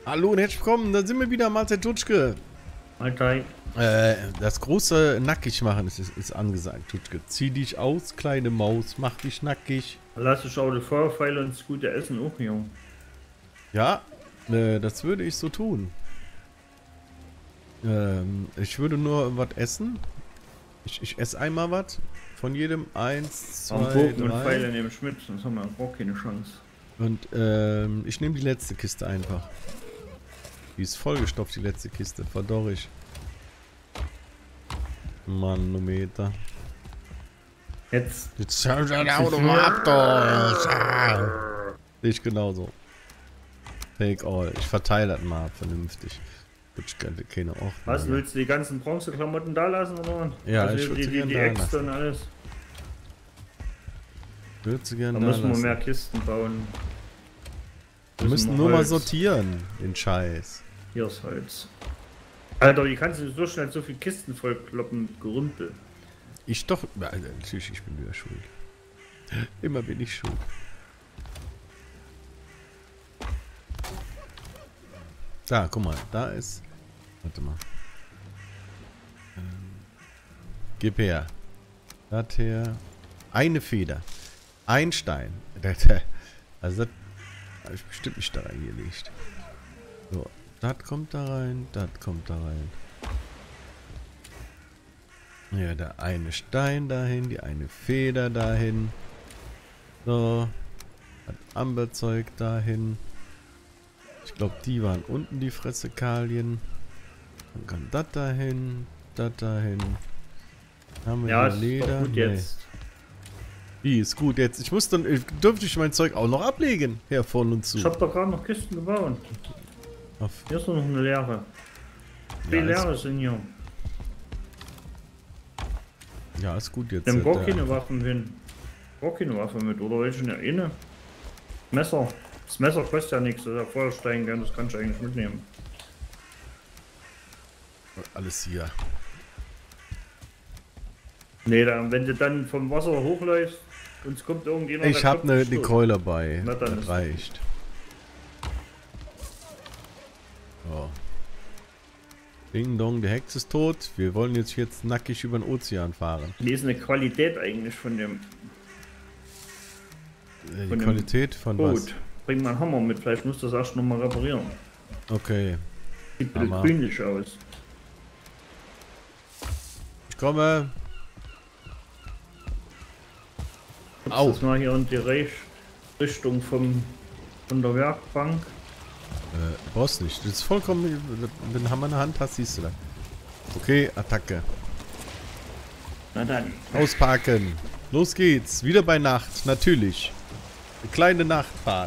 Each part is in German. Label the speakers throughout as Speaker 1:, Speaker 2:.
Speaker 1: Hallo und herzlich willkommen, da sind wir wieder, Mahlzeit Tutschke.
Speaker 2: Alter.
Speaker 1: Das große Nackig machen ist angesagt, Tutschke. Zieh dich aus, kleine Maus, mach dich nackig.
Speaker 2: Lass ich auch die Feuerpfeile und das gute Essen auch, Junge.
Speaker 1: Ja, das würde ich so tun. Ich würde nur was essen. Ich esse einmal was. Von jedem 1, 2,
Speaker 2: Bogen und
Speaker 1: 3.
Speaker 2: Pfeile neben Schmidt, sonst haben wir auch keine Chance.
Speaker 1: Und ich nehme die letzte Kiste einfach. Die ist vollgestopft, die letzte Kiste. Verdorrig. Manometer.
Speaker 2: Jetzt.
Speaker 1: Jetzt schau dir ein Auto mal ab, doch. Ich genauso. Take all. Ich verteile das mal vernünftig. Ich keine Ordnung.
Speaker 2: Was, willst du die ganzen Bronzeklamotten da lassen, oder?
Speaker 1: Ja,
Speaker 2: also
Speaker 1: ich würde
Speaker 2: die
Speaker 1: gerne da
Speaker 2: Äxte
Speaker 1: lassen.
Speaker 2: und alles.
Speaker 1: Würde sie gerne
Speaker 2: Da
Speaker 1: da
Speaker 2: müssen wir
Speaker 1: lassen.
Speaker 2: mehr Kisten bauen.
Speaker 1: Wir müssen nur mal sortieren, den Scheiß.
Speaker 2: Hier ist Holz. Alter, wie kannst du so schnell so viele Kisten vollkloppen, Gerümpel?
Speaker 1: Ich doch. Ja, natürlich, ich bin wieder schuld. Immer bin ich schuld. Da, guck mal, da ist. Warte mal. Gib her. Das her. Eine Feder. Ein Stein. Also, das habe ich bestimmt nicht da reingelegt. So, das kommt da rein, das kommt da rein. Ja, der eine Stein dahin, die eine Feder dahin. So. Das Amberzeug dahin. Ich glaube, die waren unten, die Fressekalien. Dann kann das dahin, das dahin. Haben wir
Speaker 2: Ja,
Speaker 1: hier
Speaker 2: ist doch
Speaker 1: Leder?
Speaker 2: gut jetzt.
Speaker 1: Wie ist gut jetzt? Ich muss dann, dürfte ich mein Zeug auch noch ablegen, Herr von und zu.
Speaker 2: Ich hab doch gerade noch Kisten gebaut. Hier ist nur noch eine leere. Wie
Speaker 1: Ja,
Speaker 2: leere sind hier?
Speaker 1: Ja, ist gut jetzt.
Speaker 2: Nimm gar keine Waffen hin. Gar keine Waffe mit, oder welche eine inne? Messer. Das Messer kostet ja nichts, das ist ja Feuerstein, gell, das kannst du eigentlich mitnehmen.
Speaker 1: Alles hier.
Speaker 2: Nee, dann, wenn du dann vom Wasser hochläufst und es kommt irgendjemand.
Speaker 1: Ich habe eine Keule dabei.
Speaker 2: Na, dann
Speaker 1: Das
Speaker 2: ist
Speaker 1: reicht. So. Ding dong, der Hex ist tot. Wir wollen jetzt nackig über den Ozean fahren.
Speaker 2: Wie ist eine Qualität eigentlich von dem
Speaker 1: Die
Speaker 2: Von dem
Speaker 1: Qualität von was?
Speaker 2: Boot? Bring mal einen Hammer mit, vielleicht musst du das erst nochmal reparieren.
Speaker 1: Okay.
Speaker 2: Sieht ein bisschen
Speaker 1: Hammer.
Speaker 2: grünlich aus.
Speaker 1: Ich komme.
Speaker 2: Au.
Speaker 1: Au.
Speaker 2: Das mal hier in die Richtung von der Werkbank.
Speaker 1: Brauchst nicht. Das ist vollkommen. Wenn du Hammer in der Hand hast, siehst du das. Okay, Attacke.
Speaker 2: Na dann.
Speaker 1: Ausparken. Los geht's. Wieder bei Nacht. Natürlich. Eine kleine Nachtfahrt.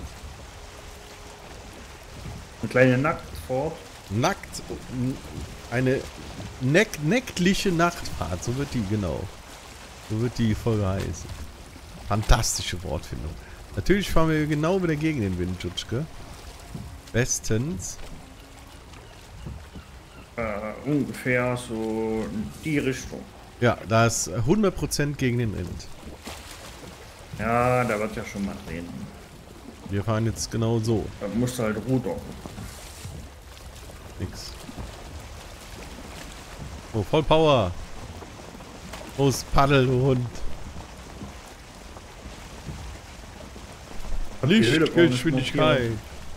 Speaker 2: Eine kleine Nacktfahrt.
Speaker 1: Nackt. Eine nächtliche Nachtfahrt. So wird die, genau. So wird die Folge heißen. Fantastische Wortfindung. Natürlich fahren wir genau wieder gegen den Wind, Jutschke. Bestens.
Speaker 2: Ungefähr so in die Richtung.
Speaker 1: Ja, da ist 100% gegen den Wind.
Speaker 2: Ja, da wird ja schon mal drehen.
Speaker 1: Wir fahren jetzt genau so.
Speaker 2: Da musst du halt rudern.
Speaker 1: Nix. Oh, voll Power. Los, Paddel, du Hund. Lichtgeschwindigkeit.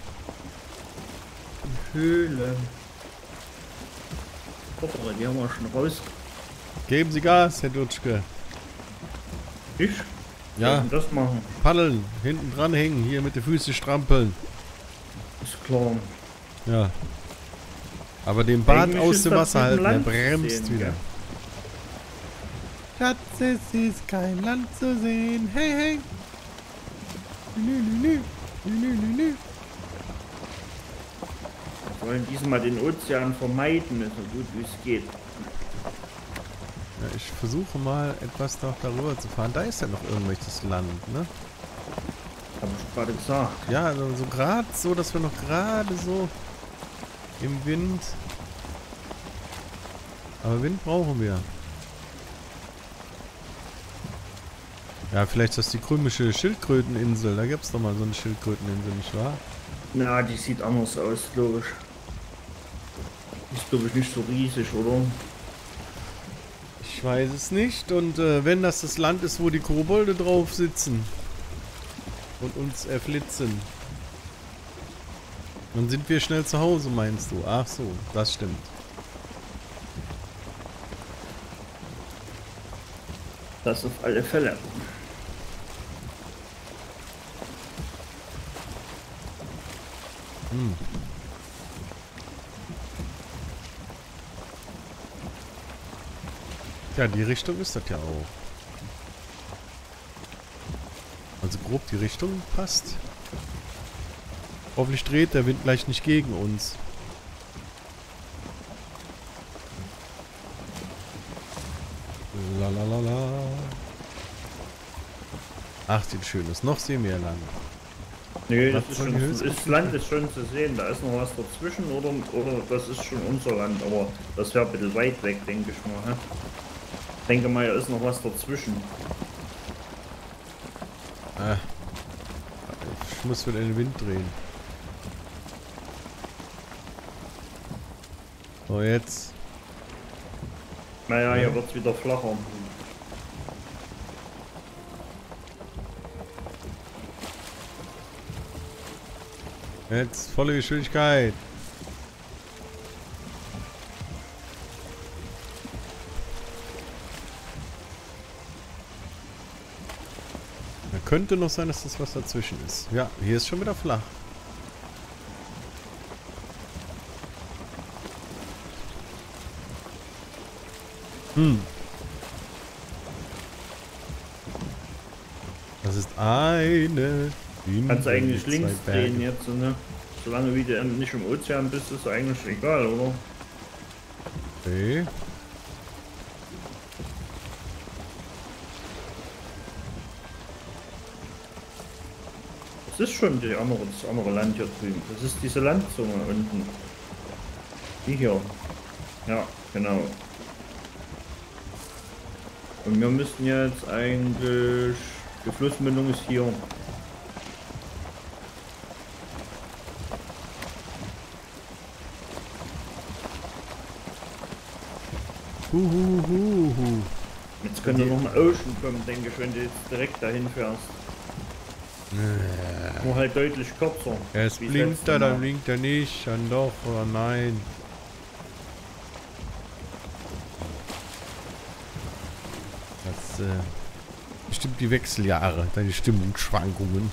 Speaker 2: Höhle. Hoppala, die haben wir schon raus.
Speaker 1: Geben Sie Gas, Herr Dutschke.
Speaker 2: Ich?
Speaker 1: Ja,
Speaker 2: Soll ich das machen?
Speaker 1: paddeln, hinten dran hängen, hier mit den Füßen strampeln.
Speaker 2: Ist klar.
Speaker 1: Ja. Aber den Bart
Speaker 2: Eigentlich
Speaker 1: aus
Speaker 2: ist
Speaker 1: dem
Speaker 2: das
Speaker 1: Wasser
Speaker 2: mit dem
Speaker 1: halten, der
Speaker 2: Land zu
Speaker 1: bremst
Speaker 2: sehen,
Speaker 1: wieder.
Speaker 2: gell?
Speaker 1: Schatz, es ist kein Land zu sehen. Hey, hey. Nü, nü, nü. Nü, nü, nü, nü.
Speaker 2: Wir wollen diesmal den Ozean vermeiden, so gut wie es geht.
Speaker 1: Ja, ich versuche mal etwas noch darüber zu fahren. Da ist ja noch irgendwelches Land, ne?
Speaker 2: Hab ich gerade gesagt.
Speaker 1: Ja, also so gerade so, dass wir noch gerade so im Wind. Aber Wind brauchen wir. Ja, vielleicht ist das die komische Schildkröteninsel. Da gibt's doch mal so eine Schildkröteninsel, nicht wahr?
Speaker 2: Na, die sieht anders aus, glaube ich. Ist, glaube ich, nicht so riesig, oder?
Speaker 1: Ich weiß es nicht. Und wenn das Land ist, wo die Kobolde drauf sitzen und uns erflitzen, dann sind wir schnell zu Hause, meinst du? Ach so, das stimmt.
Speaker 2: Das auf alle Fälle.
Speaker 1: Hm. Ja, die Richtung ist das ja auch. Also grob die Richtung passt. Hoffentlich dreht der Wind gleich nicht gegen uns. Lalalala. Ach, sieht schön ist. Noch Seemeerland.
Speaker 2: Nee,
Speaker 1: Was
Speaker 2: das ist
Speaker 1: soll
Speaker 2: schon,
Speaker 1: die Hülse-
Speaker 2: das Land ist schon zu sehen. Da ist noch was dazwischen oder das ist schon unser Land. Aber das wäre ein bisschen weit weg, denke ich mal. Hä? Ich denke mal, da ist noch was dazwischen.
Speaker 1: Ich muss wieder in den Wind drehen. So, jetzt.
Speaker 2: Naja, hier wird es wieder flacher.
Speaker 1: Jetzt volle Geschwindigkeit. Da könnte noch sein, dass das was dazwischen ist. Ja, hier ist schon wieder flach. Das ist eine.
Speaker 2: Kannst du eigentlich
Speaker 1: zwei
Speaker 2: links
Speaker 1: Berge.
Speaker 2: drehen jetzt, ne? Solange wie du nicht im Ozean bist, ist eigentlich egal, oder?
Speaker 1: Okay.
Speaker 2: Das ist schon das andere Land hier drüben. Das ist diese Landzunge unten. Die hier. Ja, genau. Und wir müssten jetzt eigentlich... Die Flussmündung ist hier.
Speaker 1: Huhuhuhu.
Speaker 2: Jetzt könnte noch ein Ocean kommen, denke ich, wenn du jetzt direkt dahin fährst. Nur halt deutlich kürzer.
Speaker 1: Es
Speaker 2: wie
Speaker 1: blinkt
Speaker 2: letzte
Speaker 1: er,
Speaker 2: Mal.
Speaker 1: dann blinkt er nicht, dann doch oder nein. Das bestimmt die Wechseljahre, deine Stimmungsschwankungen.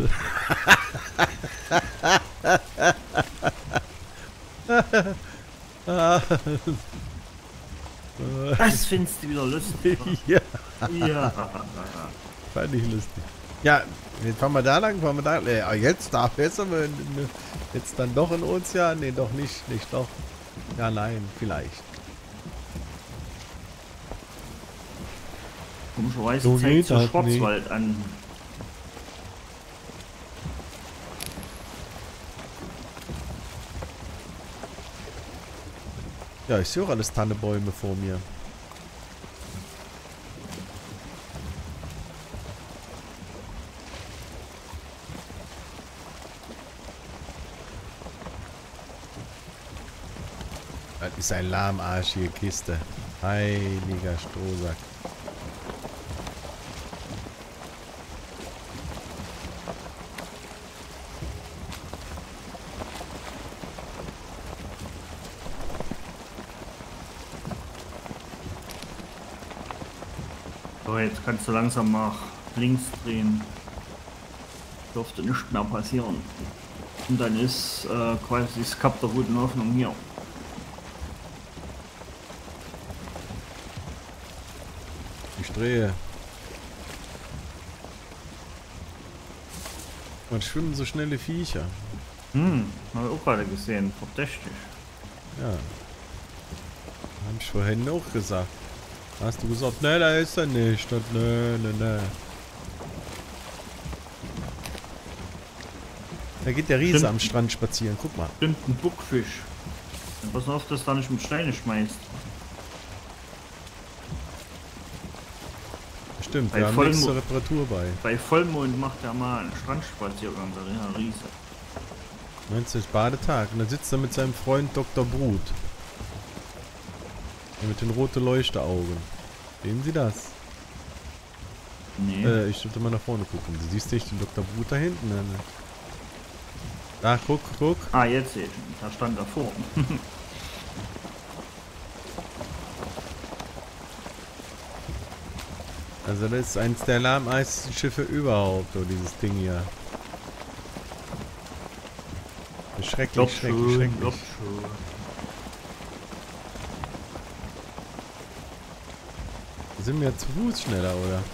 Speaker 2: Das findest du wieder lustig.
Speaker 1: Ja,
Speaker 2: Ja.
Speaker 1: fand ich lustig. Ja, jetzt fahren wir da lang, fahren wir da. Jetzt da besser, jetzt dann doch in Ozean? Nee, doch nicht, nicht doch. Ja, nein, vielleicht.
Speaker 2: Komischerweise
Speaker 1: So
Speaker 2: zeigt
Speaker 1: geht
Speaker 2: so
Speaker 1: das
Speaker 2: Schwarzwald an.
Speaker 1: Ja, ich sehe auch alles Tannebäume vor mir. Das ist ein lahmarschige Kiste. Heiliger Strohsack.
Speaker 2: So, jetzt kannst du langsam nach links drehen. Dürfte nichts mehr passieren. Und dann ist quasi das Kap der Guten Hoffnung hier.
Speaker 1: Ich drehe. Man schwimmen so schnelle Viecher.
Speaker 2: Habe ich auch gerade gesehen. Verdächtig.
Speaker 1: Ja. Hab ich vorhin auch gesagt. Hast du gesagt, ne, da ist er nicht. Das, ne, ne, ne. Da geht der Riese
Speaker 2: Stimmt.
Speaker 1: am Strand spazieren. Guck mal.
Speaker 2: Stimmt, ein Buckfisch. Pass auf, dass da nicht mit Steine schmeißt.
Speaker 1: Stimmt,
Speaker 2: Bei
Speaker 1: wir haben
Speaker 2: Vollmond-
Speaker 1: extra Reparatur bei.
Speaker 2: Bei Vollmond macht er mal einen Strandspaziergang, der Riese.
Speaker 1: Meinst du, ist Badetag? Und dann sitzt er mit seinem Freund Dr. Brut. Der mit den roten Leuchteaugen. Sehen Sie das?
Speaker 2: Nee.
Speaker 1: Ich sollte mal nach vorne gucken. Du siehst nicht den Dr. Brut da hinten? Ne? Da, guck, guck.
Speaker 2: Ah, jetzt sehe ich ihn. Da stand er vor.
Speaker 1: Also das ist eins der lahmeisten Schiffe überhaupt, so dieses Ding hier. Schrecklich, schrecklich, schrecklich. Sind wir zu Fuß schneller, oder?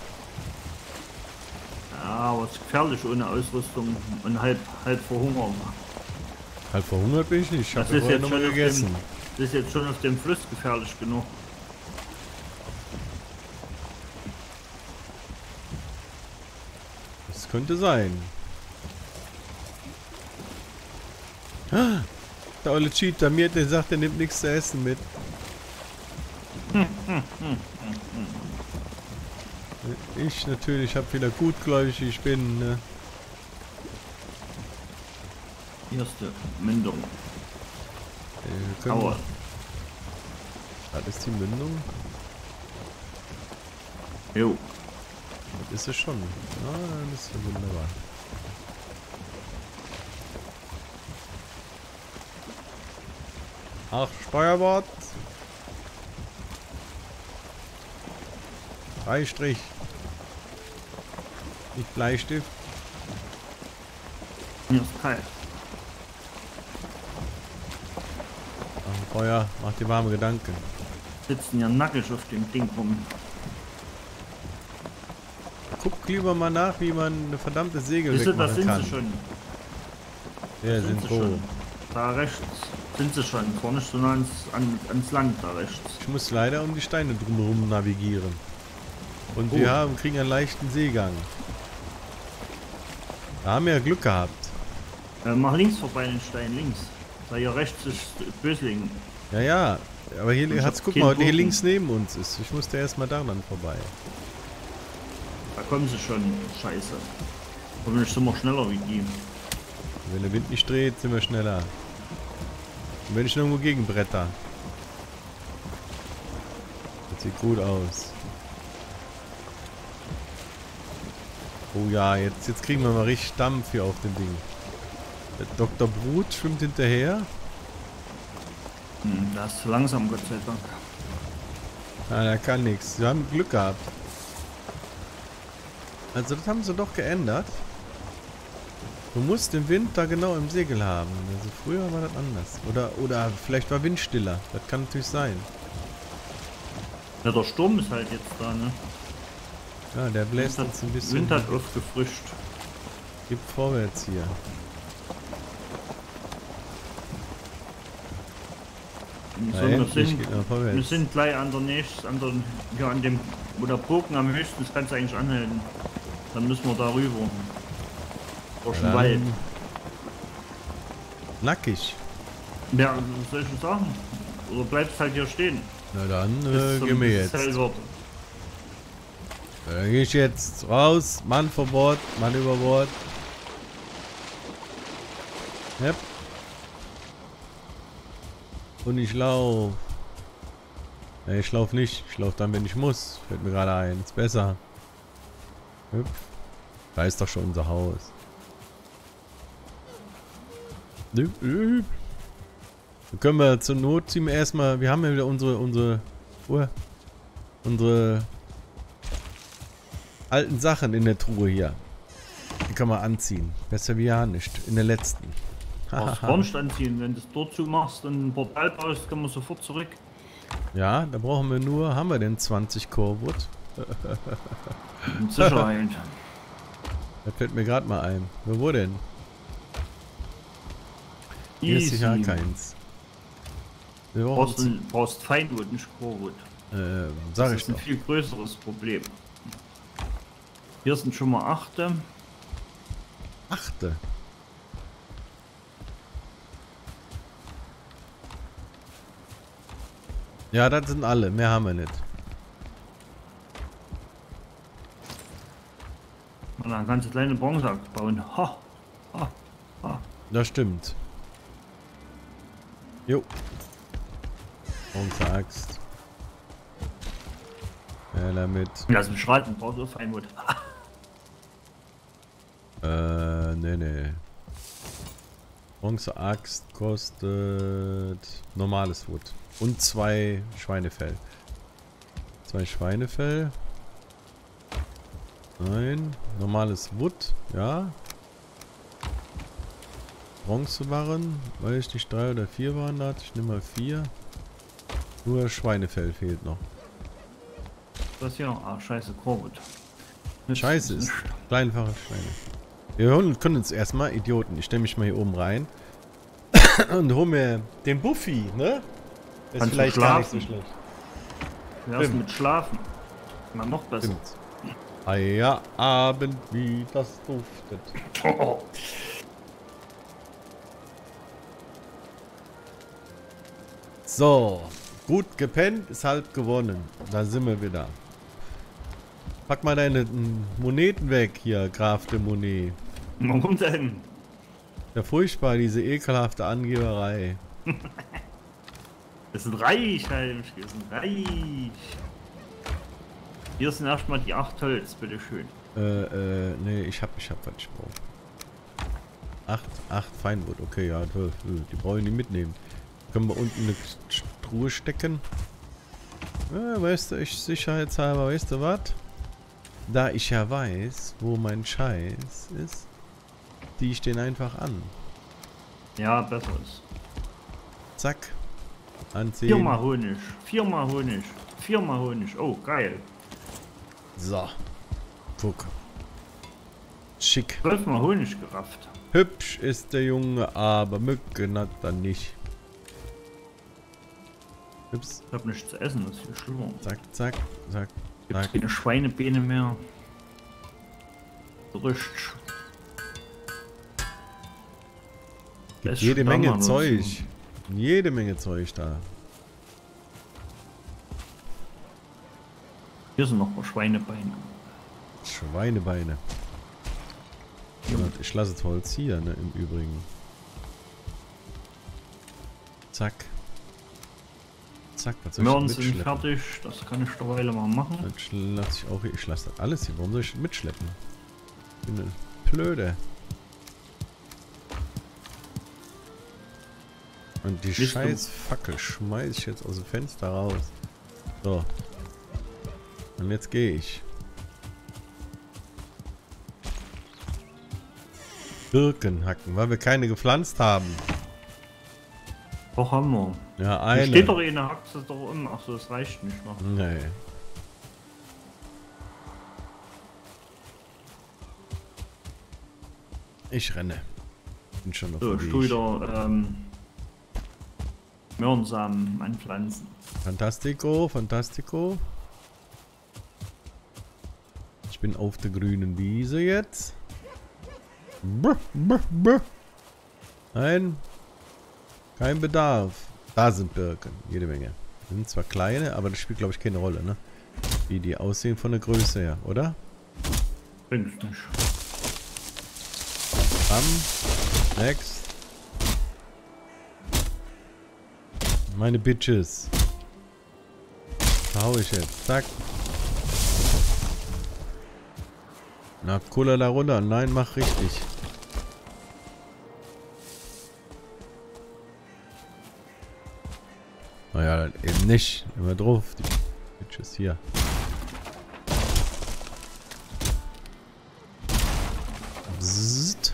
Speaker 2: Ja, aber es ist gefährlich ohne Ausrüstung und halb verhungern.
Speaker 1: Halb verhungert bin ich nicht. Ich
Speaker 2: Das
Speaker 1: habe
Speaker 2: ist
Speaker 1: vorher
Speaker 2: jetzt
Speaker 1: nochmal
Speaker 2: schon auf
Speaker 1: gegessen.
Speaker 2: Das ist jetzt schon auf dem Fluss gefährlich genug.
Speaker 1: Das könnte sein. Ah, der olle Cheater, mir der sagt, er nimmt nichts zu essen mit. Ich natürlich, habe wieder gutgläubig, ich bin, ne?
Speaker 2: Erste Mündung.
Speaker 1: Aber das ist die Mündung?
Speaker 2: Jo.
Speaker 1: Das ist es schon. Ah, das ist ja wunderbar. Ach, Steuerbord. Strich. Nicht Bleistift.
Speaker 2: Mir ist kalt.
Speaker 1: Ach, Feuer, mach dir warme Gedanken.
Speaker 2: Sitzen ja nackig auf dem Ding rum.
Speaker 1: Guck lieber mal nach, wie man eine verdammte Segel
Speaker 2: Wisst ihr, da
Speaker 1: wegmachen
Speaker 2: sind
Speaker 1: kann.
Speaker 2: sie schon.
Speaker 1: Ja, sind
Speaker 2: sie
Speaker 1: wo?
Speaker 2: schon. Da rechts sind sie schon. Vorne schon ans Land da rechts.
Speaker 1: Ich muss leider um die Steine drumherum navigieren. Und wir kriegen einen leichten Seegang. Da haben wir ja Glück gehabt.
Speaker 2: Mach links vorbei den Stein, links. Da hier rechts ist Bösling.
Speaker 1: Ja, ja. Aber hier
Speaker 2: Ich
Speaker 1: hat's,
Speaker 2: hab
Speaker 1: guck
Speaker 2: keinen
Speaker 1: mal, hier
Speaker 2: Bogen.
Speaker 1: links neben uns ist. Ich musste erst mal da dann vorbei.
Speaker 2: Da kommen sie schon. Scheiße. Hoffentlich sind wir schneller wie die.
Speaker 1: Wenn der Wind nicht dreht, sind wir schneller. Und wenn ich irgendwo gegenbretter. Das sieht gut aus. Oh ja, jetzt kriegen wir mal richtig Dampf hier auf dem Ding. Der Dr. Brut schwimmt hinterher.
Speaker 2: Das ist langsam, Gott sei Dank.
Speaker 1: Ah, der kann nichts. Wir haben Glück gehabt. Also das haben sie doch geändert. Du musst den Wind da genau im Segel haben. Also früher war das anders. Oder vielleicht war Wind stiller. Das kann natürlich sein.
Speaker 2: Ja, der Sturm ist halt jetzt da, ne?
Speaker 1: Ja, der bläst
Speaker 2: Wind
Speaker 1: uns ein bisschen.
Speaker 2: Wind hat aufgefrischt.
Speaker 1: Gibt vorwärts hier.
Speaker 2: So,
Speaker 1: Endlich geht er vorwärts.
Speaker 2: wir sind gleich an der nächsten, ja, an dem, wo der Bogen am höchsten ist, kannst du eigentlich anhalten. Dann müssen wir da rüber. Durch den Wald.
Speaker 1: Nackig.
Speaker 2: Ja, was soll ich denn sagen? Oder bleibst halt hier stehen?
Speaker 1: Na dann
Speaker 2: Bis
Speaker 1: gehen wir jetzt.
Speaker 2: bis es hell wird.
Speaker 1: Dann gehe ich jetzt raus. Mann vor Bord, Mann über Bord. Yep. Und ich lauf. Ja, ich lauf nicht. Ich lauf dann, wenn ich muss. Fällt mir gerade ein. Ist besser. Yep. Da ist doch schon unser Haus. Yep, yep. Dann können wir zur Not ziehen wir erstmal. Wir haben ja wieder unsere alten Sachen in der Truhe hier. Die können wir anziehen. Besser wie ja nicht. In der letzten.
Speaker 2: Brauchst Kornst anziehen. Wenn du es dort zumachst und ein Portal baust, können wir sofort zurück.
Speaker 1: Ja, da brauchen wir nur. Haben wir denn 20 Corewood?
Speaker 2: Mit Sicherheit.
Speaker 1: Da fällt mir gerade mal ein. Wo denn? Hier ist sicher keins. Wir
Speaker 2: Brauchst Feinwood, nicht Corewood.
Speaker 1: Sag
Speaker 2: Das
Speaker 1: ich
Speaker 2: ist ein
Speaker 1: doch.
Speaker 2: viel größeres Problem. Hier sind schon mal 8.
Speaker 1: Achte. Ja, das sind alle. Mehr haben wir nicht.
Speaker 2: Und dann kannst du kleine Bronze bauen. Ha, ha, ha.
Speaker 1: Das stimmt. Jo. Unsere Axt. Ja, damit.
Speaker 2: Lass mich schreiten, brauchst du Feinwood.
Speaker 1: Nee. Bronze-Axt kostet normales Wood. Und 2 Schweinefell. 2 Schweinefell. Nein. Normales Wood. Ja. Bronzebarren. Weiß ich nicht, 3 oder 4 waren da. Ich nehme mal 4. Nur Schweinefell fehlt noch.
Speaker 2: Was hier noch? Ah, scheiße, Corwood.
Speaker 1: Scheiße ist kleinfache Schweine. Wir können uns erstmal, Idioten, ich stelle mich mal hier oben rein und hol mir den Buffy, ne? Das ist vielleicht gar nicht so schlecht.
Speaker 2: Erst mit Schlafen. Immer noch besser.
Speaker 1: Stimmt. Feierabend, wie das duftet.
Speaker 2: Oh.
Speaker 1: So, gut gepennt, ist halb gewonnen. Da sind wir wieder. Pack mal deine Moneten weg hier, Graf de Monet.
Speaker 2: Warum denn?
Speaker 1: Ja, furchtbar, diese ekelhafte Angeberei.
Speaker 2: Wir sind reich, Heimsch, wir sind reich. Hier sind erstmal die 8 Holz, bitteschön.
Speaker 1: Nee, ich hab was ich brauche. 8 Feinwood, okay, ja, die brauche ich nicht mitnehmen. Können wir unten eine Truhe stecken? Ja, weißt du, ich sicherheitshalber, weißt du was? Da ich ja weiß, wo mein Scheiß ist, ziehe ich den einfach an.
Speaker 2: Ja, besser ist.
Speaker 1: Zack. Anziehen.
Speaker 2: 4-mal Honig, 4-mal Honig, 4-mal Honig. Oh, geil.
Speaker 1: So. Guck. Schick.
Speaker 2: 12-mal Honig gerafft.
Speaker 1: Hübsch ist der Junge, aber Mücken hat er nicht. Ups.
Speaker 2: Ich hab nichts zu essen, das ist viel schlimmer.
Speaker 1: Zack, zack, zack,
Speaker 2: Gibt's
Speaker 1: zack.
Speaker 2: keine Schweinebeine mehr. Rüst.
Speaker 1: Gibt jede Menge Zeug. Jede Menge Zeug da.
Speaker 2: Hier sind noch mal Schweinebeine.
Speaker 1: Schweinebeine. Und ich lasse das Holz hier, ne, im Übrigen. Zack. Zack, was soll ich
Speaker 2: Möhren sind
Speaker 1: mitschleppen?
Speaker 2: fertig, das kann ich derweil mal machen.
Speaker 1: Das lasse ich auch hier. Ich lasse das alles hier. Warum soll ich mitschleppen? Ich bin eine Blöde. Und die scheiß Fackel schmeiß ich jetzt aus dem Fenster raus. So. Und jetzt gehe ich. Birken hacken, weil wir keine gepflanzt haben.
Speaker 2: Doch, haben wir.
Speaker 1: Ja,
Speaker 2: Da
Speaker 1: eine.
Speaker 2: steht doch eine Haxe doch um. Achso, das reicht nicht noch.
Speaker 1: Nee. Ich renne. Bin schon auf
Speaker 2: So,
Speaker 1: dem
Speaker 2: ich
Speaker 1: Weg.
Speaker 2: tue wieder Möhrensamen anpflanzen.
Speaker 1: Fantastico, fantastico. Ich bin auf der grünen Wiese jetzt. Brr, brr, brr. Nein. Kein Bedarf. Da sind Birken. Jede Menge. Sind zwar kleine, aber das spielt glaube ich keine Rolle, ne? Wie die aussehen von der Größe her, oder?
Speaker 2: Denkst nicht.
Speaker 1: Next. Meine Bitches. Da hau ich jetzt. Zack. Na, Cola da runter. Nein, mach richtig. Naja, dann eben nicht. Immer drauf. Die Bitches hier. Bzzzt.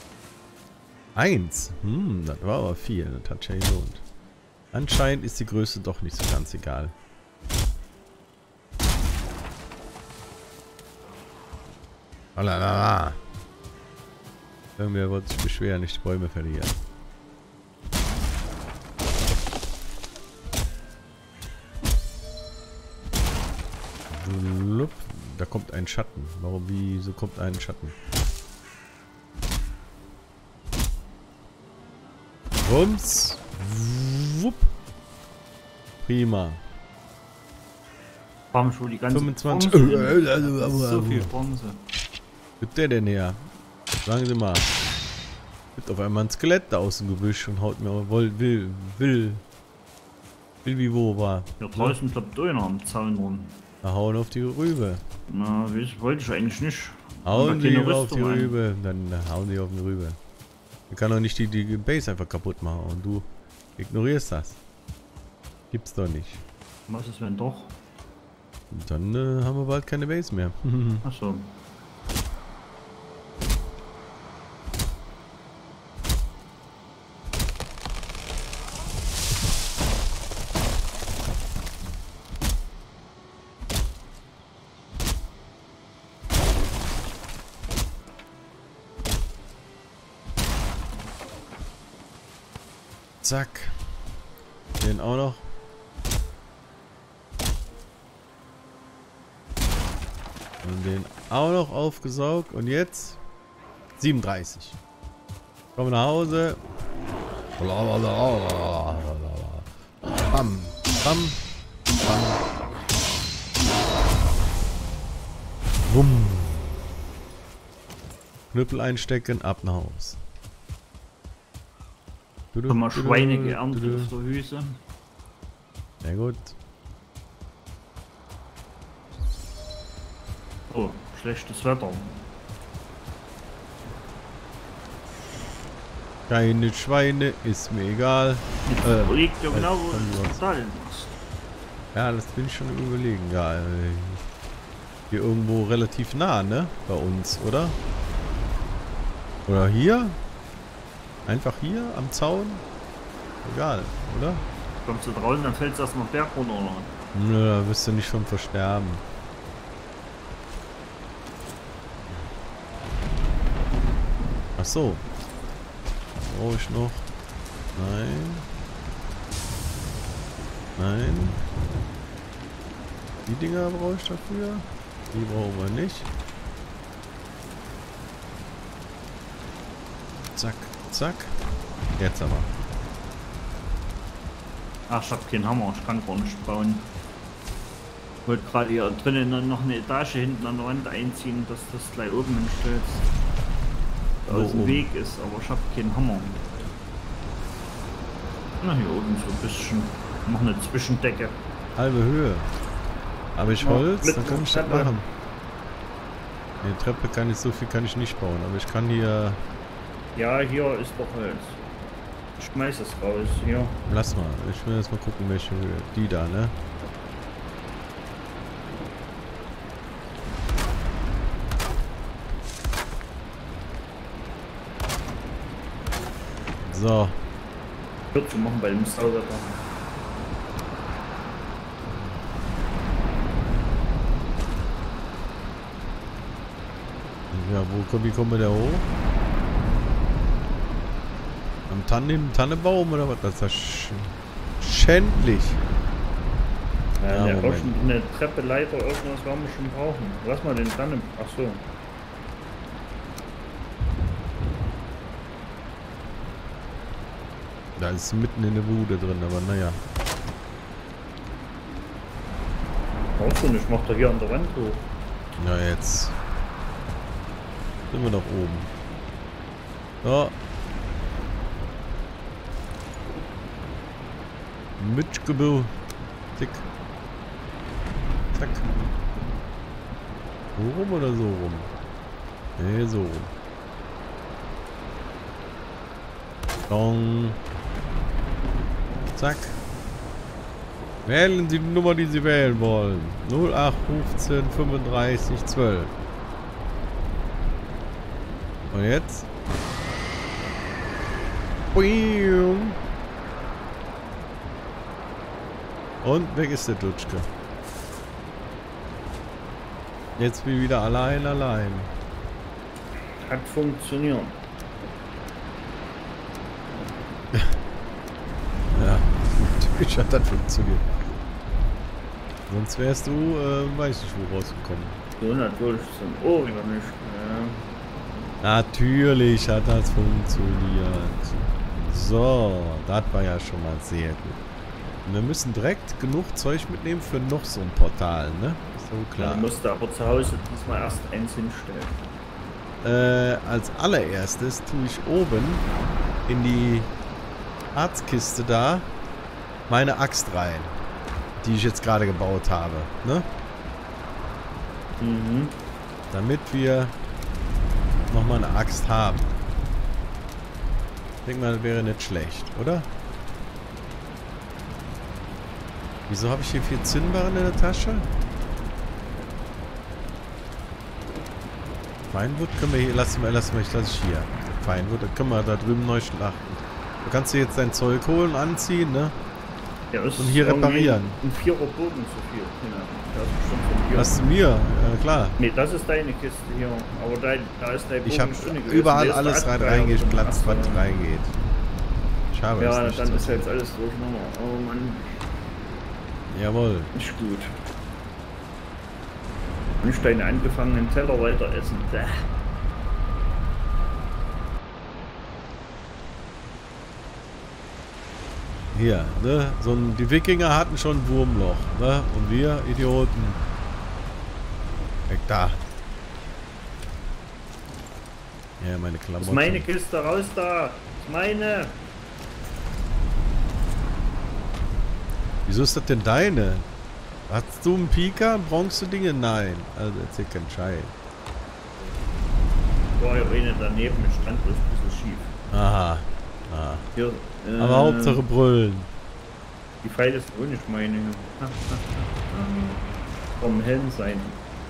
Speaker 1: 1. Das war aber viel. Das hat ja gelohnt. Anscheinend ist die Größe doch nicht so ganz egal. Alala. Irgendwer wird sich beschweren, nicht die Bäume verlieren. Blub. Da kommt ein Schatten. Warum, wieso kommt ein Schatten? Rums. Wupp. Prima.
Speaker 2: Haben schon die ganze
Speaker 1: 25.
Speaker 2: So viel Bronze.
Speaker 1: Gibt der denn her? Sagen Sie mal. Wird auf einmal ein Skelett da aus dem Gebüsch und haut mir will wie wo war.
Speaker 2: Hier draußen bleibt einer am Zaun rum.
Speaker 1: Da hauen auf die Rübe.
Speaker 2: Na, das wollte ich eigentlich nicht.
Speaker 1: Hauen
Speaker 2: die
Speaker 1: die auf die Rübe. Dann hauen die auf die Rübe. Ich kann doch nicht die Base einfach kaputt machen und du ignorierst das. Gibt's doch nicht.
Speaker 2: Was ist, wenn doch?
Speaker 1: Und dann haben wir bald keine Base mehr.
Speaker 2: Achso.
Speaker 1: Zack. Den auch noch. Und den auch noch aufgesaugt. Und jetzt 37. Komm nach Hause. Bam, bam, bam. Bumm. Knüppel einstecken, ab nach Haus.
Speaker 2: Haben wir Schweine geerntet auf der Hüse.
Speaker 1: Sehr gut.
Speaker 2: Oh, schlechtes Wetter.
Speaker 1: Keine Schweine, ist mir egal.
Speaker 2: Liegt ja genau, wo
Speaker 1: komm,
Speaker 2: du
Speaker 1: los.
Speaker 2: das Stall machst.
Speaker 1: Ja, das bin ich schon überlegen. Ja, hier irgendwo relativ nah, ne? Bei uns, oder? Oder hier? Einfach hier am Zaun? Egal, oder?
Speaker 2: Kommst du draußen, dann fällst du erstmal Berg runter, oder?
Speaker 1: Nö, da wirst du nicht schon versterben. Ach so. Brauche ich noch? Nein. Nein. Die Dinger brauche ich dafür. Die brauchen wir nicht. Zack, zack. Jetzt aber.
Speaker 2: Ach, ich hab keinen Hammer, ich kann gar nicht bauen. Ich wollte gerade hier drinnen dann noch eine Etage hinten an der Wand einziehen, dass das gleich oben hinstellt. Aus dem Weg ist, aber ich hab keinen Hammer. Na, hier oben so ein bisschen. Noch eine Zwischendecke.
Speaker 1: Halbe Höhe. Habe ich Holz,
Speaker 2: mit
Speaker 1: dann kann ich das
Speaker 2: Treppe.
Speaker 1: machen. Die Treppe kann ich, so viel kann ich nicht bauen, aber ich kann hier...
Speaker 2: Ja, hier ist doch Holz. Ich schmeiß es raus, hier.
Speaker 1: Lass mal, ich will jetzt mal gucken, welche Höhe. Die da, ne? So.
Speaker 2: Wird zu machen bei dem Sauwetter.
Speaker 1: Ja, wie kommen wir da hoch? Am Tannenbaum oder was? Das ist ja schändlich.
Speaker 2: Ja,
Speaker 1: Ja, Moment.
Speaker 2: eine Treppe, Leiter, irgendwas werden wir schon brauchen. Lass mal den Tannen. Ach so.
Speaker 1: Da ist mitten in der Bude drin, aber naja.
Speaker 2: Brauchst du nicht, mach doch hier an der Wand hoch.
Speaker 1: Na jetzt. Sind wir doch oben. So. Mitgebühr. Tick. Zack. So rum oder so rum? Ne, so rum. Dong. Zack. Wählen Sie die Nummer, die Sie wählen wollen. 0815 35 12. Und jetzt? Boing. Und weg ist der Dutschke. Jetzt bin ich wieder allein.
Speaker 2: Hat funktioniert.
Speaker 1: Ja, natürlich hat das funktioniert. Sonst wärst du, weiß nicht wo rausgekommen.
Speaker 2: So natürlich sind Ohren nicht.
Speaker 1: Natürlich hat das funktioniert. So, das war ja schon mal sehr gut. Und wir müssen direkt genug Zeug mitnehmen für noch so ein Portal, ne? So
Speaker 2: Ja,
Speaker 1: klar.
Speaker 2: du musst aber zu Hause diesmal erst eins hinstellen.
Speaker 1: als allererstes tue ich oben in die Arztkiste da meine Axt rein, die ich jetzt gerade gebaut habe, ne?
Speaker 2: Mhm.
Speaker 1: Damit wir nochmal eine Axt haben. Ich denke mal, das wäre nicht schlecht, oder? Wieso habe ich hier 4 Zinnbarren in der Tasche? Feinwood können wir hier, lass ich hier. Feinwood, dann können wir da drüben neu schlachten. Du kannst dir jetzt dein Zeug holen, anziehen, ne?
Speaker 2: Ja, ist
Speaker 1: und hier reparieren.
Speaker 2: Ein 4er Bogen zu viel. Ja, das ist bestimmt von dir.
Speaker 1: Was zu mir? Ja, klar.
Speaker 2: Ne, das ist deine Kiste hier. Aber da ist dein Bogen.
Speaker 1: Ich habe überall alles reingeplatzt, was reingeht. Ich habe es
Speaker 2: ja,
Speaker 1: nicht
Speaker 2: dann
Speaker 1: so.
Speaker 2: ist jetzt alles durcheinander. Oh Mann.
Speaker 1: Jawohl.
Speaker 2: Nicht gut. Nicht deine angefangenen Teller weiter essen.
Speaker 1: Hier, ne? Die Wikinger hatten schon ein Wurmloch, ne? Und wir, Idioten. Weg da. Ja, meine Klamotten.
Speaker 2: Das ist meine Kiste, raus da. Das ist meine.
Speaker 1: Wieso ist das denn deine? Hast du einen Pika? Bronze-Dinge? Nein. Also erzähl keinen Scheiß.
Speaker 2: War ja eine daneben, der stand bloß ein bisschen schief.
Speaker 1: Aha. Ah.
Speaker 2: Hier,
Speaker 1: Aber Hauptsache brüllen.
Speaker 2: Die Pfeile sind auch nicht meine. Vom Helm sein.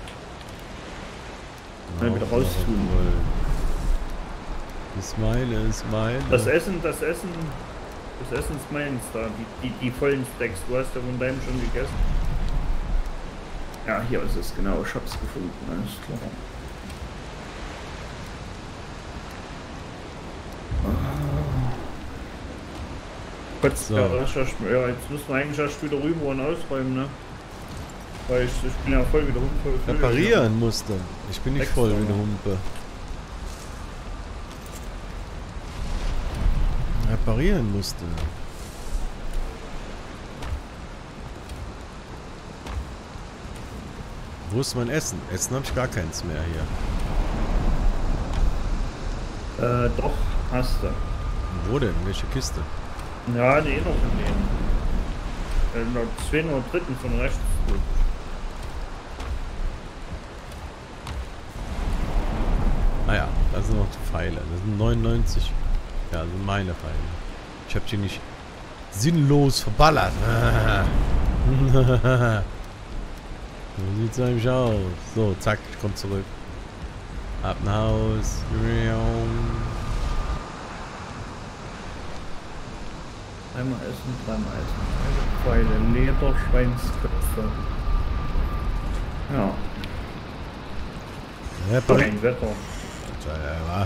Speaker 2: Mal wieder raus tun.
Speaker 1: Ist meine.
Speaker 2: Das Essen ist meins da. Die vollen Stacks. Du hast ja von deinem schon gegessen. Ja, hier ist es genau. Ich hab's gefunden. Alles klar. So. Ja, jetzt müssen wir eigentlich erst wieder rüber und ausräumen, ne? Weil ich bin ja voll wieder voll.
Speaker 1: Reparieren musste. Ich bin nicht
Speaker 2: extra
Speaker 1: voll wie eine Humpe. Reparieren musste. Wo ist mein Essen? Essen habe ich gar keins mehr hier.
Speaker 2: Doch, hast du.
Speaker 1: Wo denn? Welche Kiste?
Speaker 2: Ja, die noch in denen. Noch 2 oder 3. von rechts.
Speaker 1: Naja, da sind noch die Pfeile. Das sind 99. Ja, das sind meine Pfeile. Ich habe die nicht sinnlos verballert. So sieht's eigentlich aus. So, zack, ich komm zurück. Ab nach Haus.
Speaker 2: Einmal essen, dreimal essen. Pfeile, Leder, Schweinsköpfe. Ja. Kein Wetter.
Speaker 1: Ja.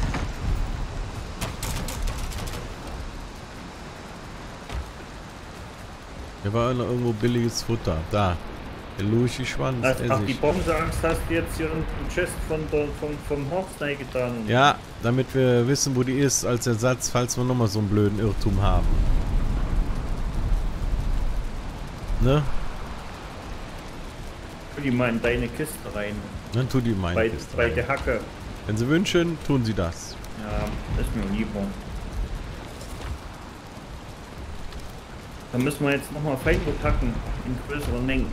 Speaker 1: Hier war noch irgendwo billiges Futter. Da. Der Luchi-Schwanz.
Speaker 2: Ach, die Bronzeangst hast du jetzt hier im Chest vom Horst getan.
Speaker 1: Ja, damit wir wissen, wo die ist, als Ersatz, falls wir nochmal so einen blöden Irrtum haben. Ne?
Speaker 2: Tu die mal in deine Kiste rein.
Speaker 1: Dann tu die in meine Kiste
Speaker 2: bei
Speaker 1: rein.
Speaker 2: der Hacke.
Speaker 1: Wenn sie wünschen, tun sie das.
Speaker 2: Ja, ist mir lieber. Dann müssen wir jetzt nochmal Feingut hacken in größeren Mengen.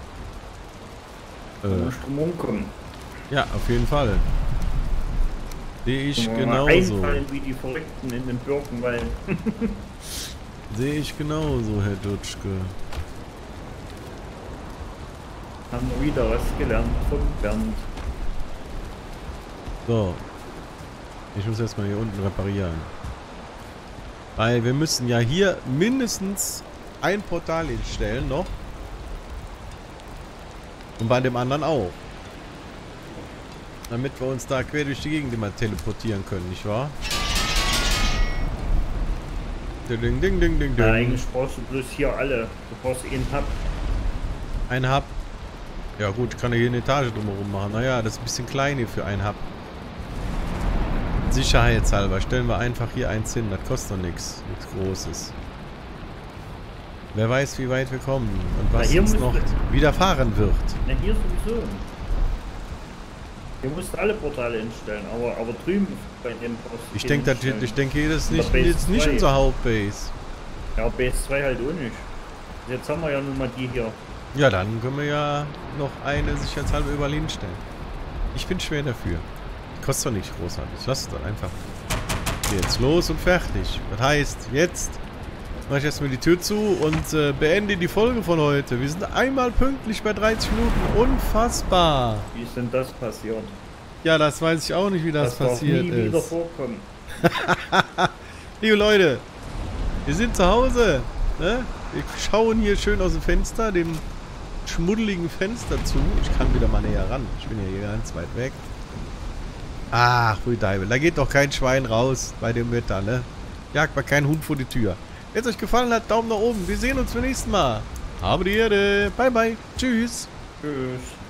Speaker 2: Strom kommen.
Speaker 1: Ja, auf jeden Fall. Sehe ich genauso.
Speaker 2: Einfallen wie die Verrückten in den Birkenwald.
Speaker 1: Sehe ich genauso, Herr Dutschke.
Speaker 2: Haben wir wieder was gelernt von Bernd.
Speaker 1: So. Ich muss erstmal hier unten reparieren. Weil wir müssen ja hier mindestens ein Portal hinstellen noch. Und bei dem anderen auch. Damit wir uns da quer durch die Gegend immer teleportieren können, nicht wahr? Ding, ding, ding, ding, ding.
Speaker 2: Ja, eigentlich brauchst du bloß hier alle. Du brauchst einen Hub.
Speaker 1: Ein Hub. Ja gut, ich kann hier eine Etage drumherum machen. Naja, das ist ein bisschen klein hier für einen Hub. Sicherheitshalber stellen wir einfach hier eins hin. Das kostet doch nichts. Nichts Großes. Wer weiß, wie weit wir kommen und was uns noch widerfahren wird.
Speaker 2: Na, hier sowieso. Ihr müsst alle Portale instellen, aber drüben bei dem brauchst du
Speaker 1: Ich
Speaker 2: keine
Speaker 1: denke,
Speaker 2: instellen.
Speaker 1: das ist
Speaker 2: Oder
Speaker 1: nicht,
Speaker 2: Base
Speaker 1: jetzt nicht
Speaker 2: 2.
Speaker 1: unser Hauptbase.
Speaker 2: Ja, Base 2 halt auch nicht. Jetzt haben wir ja nun mal die hier.
Speaker 1: Ja, dann können wir ja noch eine sicherheitshalber überall hinstellen. Ich bin schwer dafür. Kostet doch nicht großartig. Lass es dann einfach. Jetzt los und fertig. Das heißt, jetzt mache ich erstmal die Tür zu und beende die Folge von heute. Wir sind einmal pünktlich bei 30 Minuten. Unfassbar.
Speaker 2: Wie ist denn das passiert?
Speaker 1: Ja, das weiß ich auch nicht, wie das passiert
Speaker 2: darf nie wieder
Speaker 1: ist.
Speaker 2: vorkommen.
Speaker 1: Liebe Leute, wir sind zu Hause. Ne? Wir schauen hier schön aus dem Fenster, dem schmuddeligen Fenster zu. Ich kann wieder mal näher ran. Ich bin ja hier ganz weit weg. Ach, Hui Deibel, da geht doch kein Schwein raus bei dem Wetter, ne? Jagt mal keinen Hund vor die Tür. Wenn es euch gefallen hat, Daumen nach oben. Wir sehen uns beim nächsten Mal. Habe die Erde. Bye, bye. Tschüss.
Speaker 2: Tschüss.